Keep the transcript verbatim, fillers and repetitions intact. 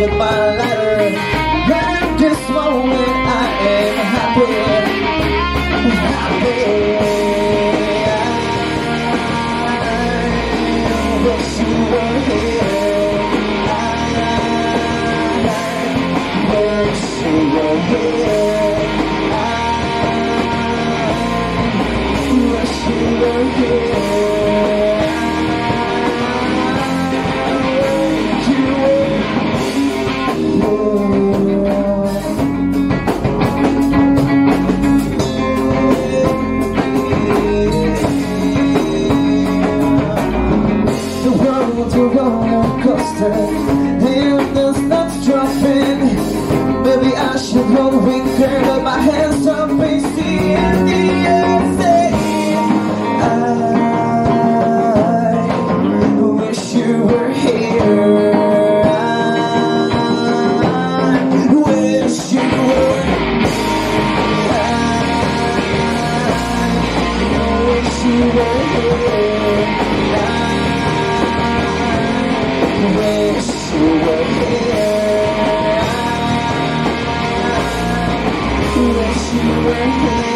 with my lighter. At this moment I am happy, happy. I wish you were here. I wish you were here. I wish you were here. And the sun's dropping. Maybe I should hold a finger, but my hands are facing in the air, saying I wish you were here. I wish you were. I wish you were here. Wish you were here. Wish you were here.